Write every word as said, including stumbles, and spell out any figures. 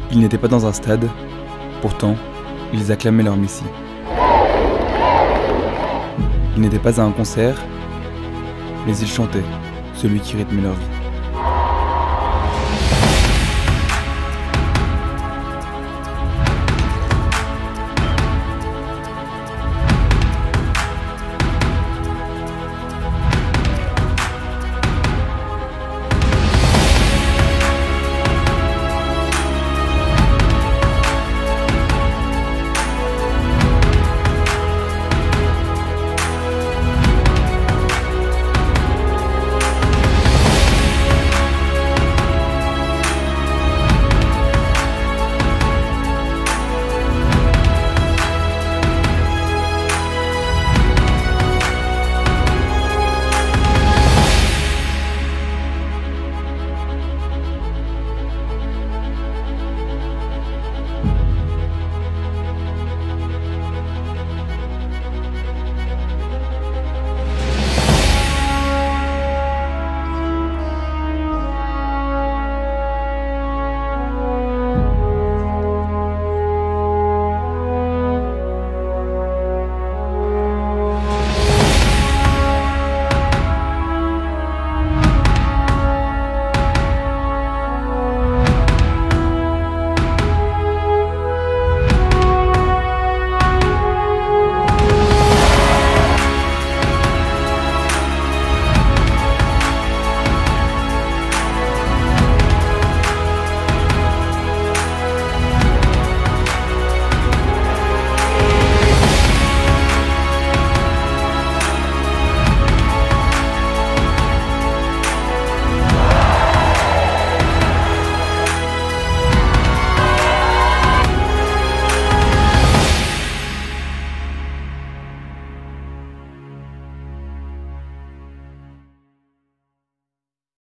Ils n'étaient pas dans un stade, pourtant, ils acclamaient leur Messie. Ils n'étaient pas à un concert, mais ils chantaient celui qui rythmait leur vie.